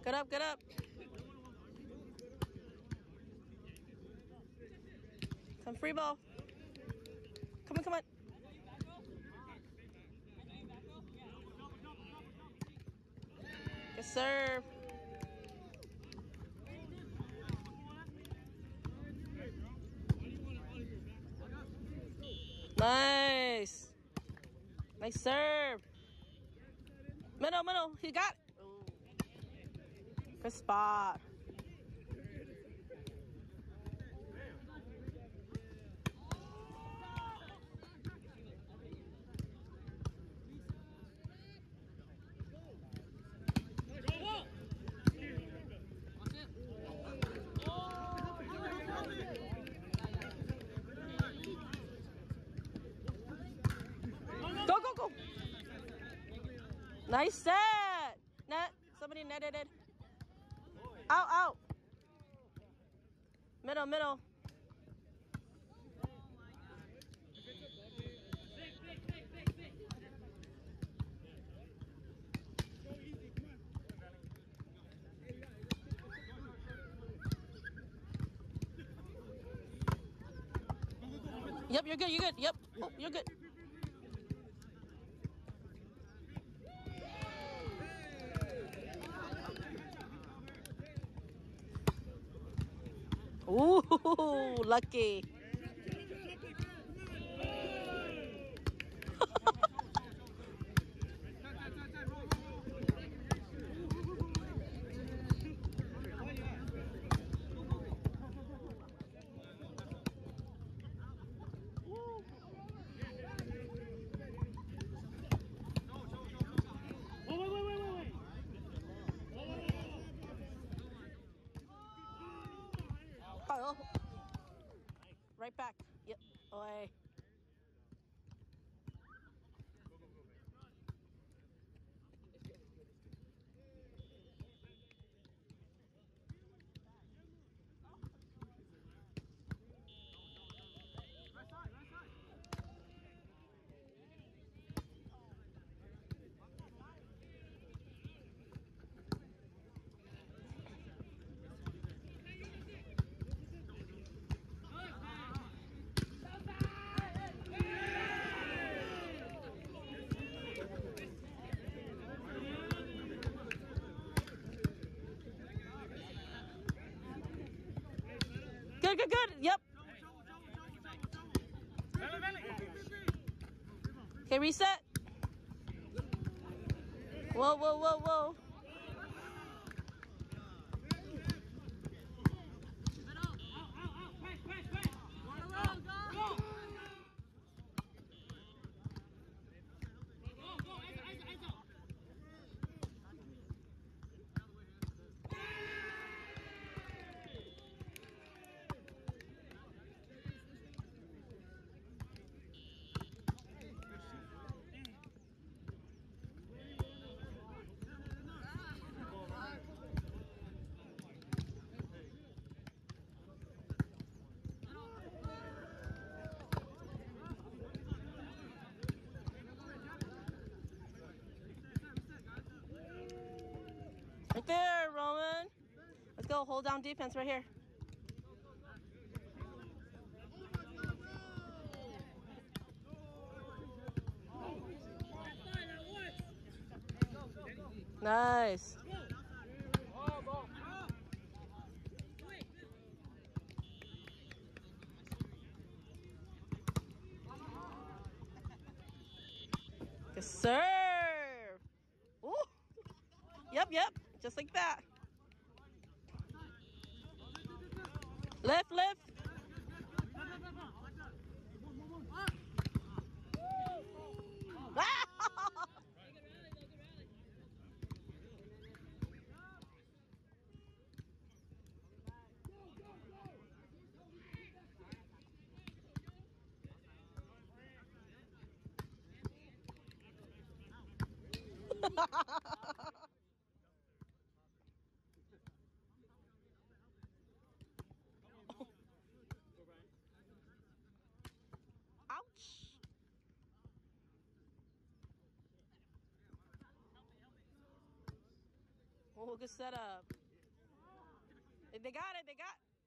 Get up, get up. Some free ball. Come on, come on. Good serve. Nice. Nice serve. Middle, middle. He got it. Ooh. Good spot. Go, go, go. Nice set. Net. Somebody netted it. Out, out. Middle, middle. Yep, you're good, you're good. Yep, oh, you're good. Ooh, lucky. Oh, right back. Yep. Away. Good, good, good. Yep. Okay, reset. Whoa, whoa, whoa, whoa. Right there, Roman. Let's go. Hold down defense right here. Nice. Good serve. Ooh. Yep, yep. Just like that. Lift, lift. Ouch. Oh, good setup. They got it. They got